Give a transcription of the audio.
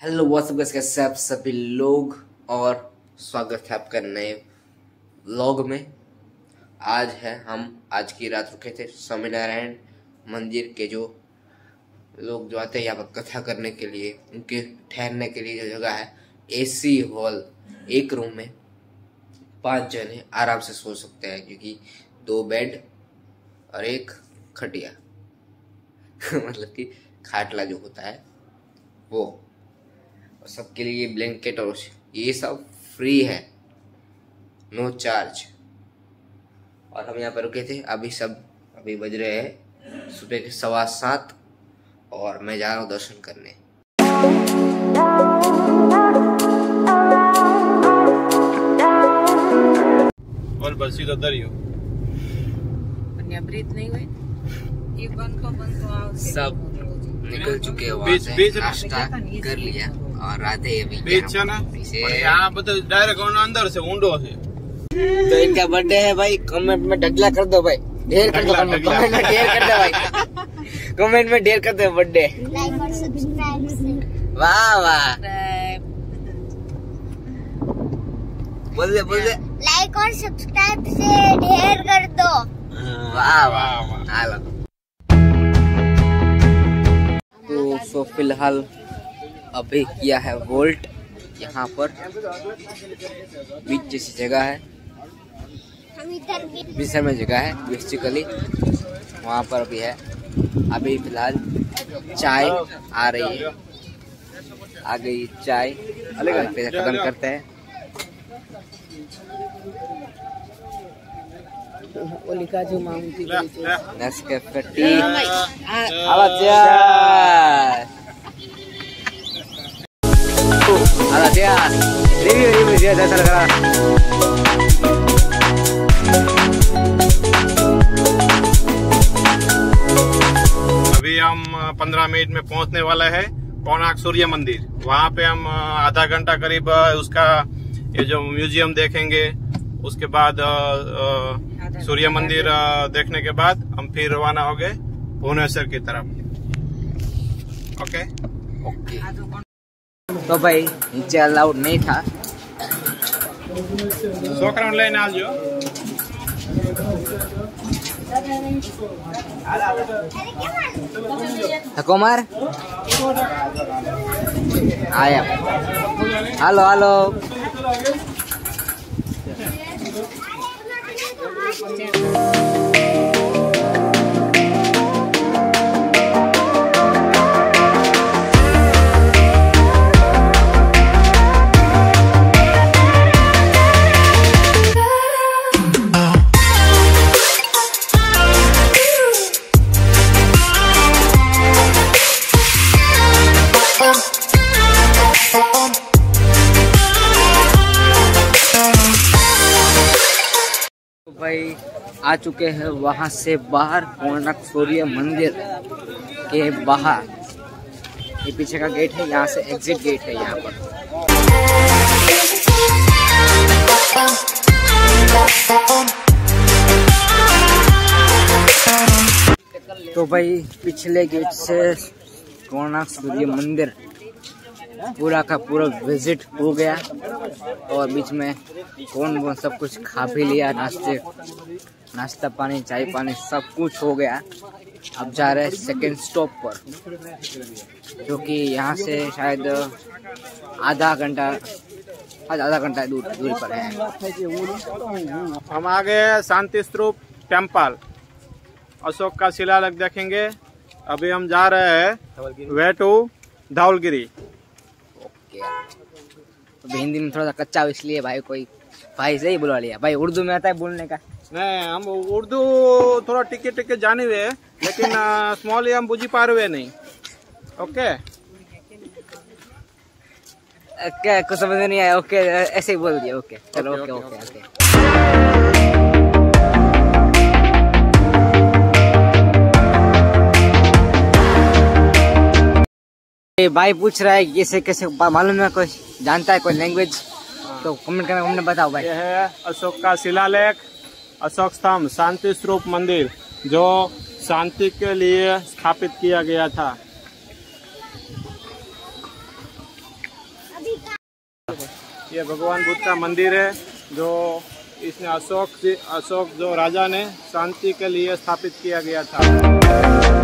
Hello what's up guys, कैसे आप सभी लोग, और स्वागत है आपका नए व्लॉग में। हम आज की रात रुके थे स्वामीनारायण मंदिर के जो लोग जो आते हैं यहाँ पर कथा करने के लिए, उनके ठहरने के लिए जो जगह है, एसी हॉल। एक रूम में 5 जने आराम से सो सकते हैं, क्योंकि 2 बेड और 1 खटिया मतलब कि खाटला जो होता है वो, और सबके लिए ब्लैंकेट और ये सब फ्री है, नो चार्ज। और हम यहाँ पर रुके थे। अभी बज रहे हैं सुबह के 7:15 और मैं जा रहा हूँ दर्शन करने। और बस सीधा दरियो नहीं हुए, ये बंद तो सब निकल चुके हैं वहाँ से, नाश्ता कर लिया और आते अभी यहाँ पर डायरेक्ट अंदर से ऊंडो से। तो इनका बर्थडे है भाई, कमेंट में ढगला कर दो भाई, ढेर कर दो, कमेंट में ढेर कर दो भाई, कमेंट में ढेर कर दो बर्थडे। लाइक और सब्सक्राइब। वाह वाह, बोल दे लाइक और सब्सक्राइब से ढेर कर दो। वाह वाह। तो फिलहाल अभी किया है वोल्ट, यहाँ पर बीच जैसी जगह है, हम इधर बीच में जगह है बेसिकली, वहाँ पर अभी है। अभी फिलहाल चाय आ रही है, आ गई चाय, फिर खत्म करते हैं। ओलिका जो मांगती नेस्कैफे टी रिव्यू दिया जैसा लग रहा। अभी हम 15 मिनट में पहुंचने वाला है कोणार्क सूर्य मंदिर। वहाँ पे हम आधा घंटा करीब उसका ये जो म्यूजियम देखेंगे, उसके बाद सूर्य मंदिर देखने के बाद हम फिर रवाना हो गए भुवनेश्वर की तरफ। ओके। तो भाई नीचे अलाउड नहीं था, सोकरान लेने आ जाओ। कुमार आया, हेलो हेलो। भाई आ चुके हैं वहां से बाहर, कोणार्क सूर्य मंदिर के बाहर। ये पीछे का गेट है, यहाँ से एग्जिट गेट है यहाँ पर। तो भाई पिछले गेट से कोणार्क सूर्य मंदिर पूरा का पूरा विजिट हो गया, और बीच में कौन सब कुछ खा भी लिया, नाश्ता पानी चाय पानी सब कुछ हो गया। अब जा रहे हैं सेकेंड स्टॉप पर, जो कि यहाँ से शायद आधा घंटा दूरी पर है। हम आ गए शांति स्तूप टेम्पल, अशोक का शिलालेख देखेंगे। अभी हम जा रहे हैं वे टू धौलगिरी। तो हिंदी में थोड़ा सा कच्चा, इसलिए भाई कोई भाई से ही बुलवा लिया। भाई उर्दू में आता है बोलने का? नहीं, हम उर्दू थोड़ा टिके जाने हुए, लेकिन स्मॉली हम बुझी पा रहे नहीं। ओके क्या कुछ समझ में नहीं आया? ओके ऐसे ही बोल दिया। ओके चलो, ओके ओके ओके। भाई पूछ रहा है कैसे कैसे मालूम है, कोई जानता है कोई लैंग्वेज तो कमेंट करना, हमने बताओ भाई। यह है अशोक का शिलालेख, अशोक स्तंभ, शांति स्तूप मंदिर, जो शांति के लिए स्थापित किया गया था। ये भगवान बुद्ध का मंदिर है जो इसने अशोक जो राजा ने शांति के लिए स्थापित किया गया था।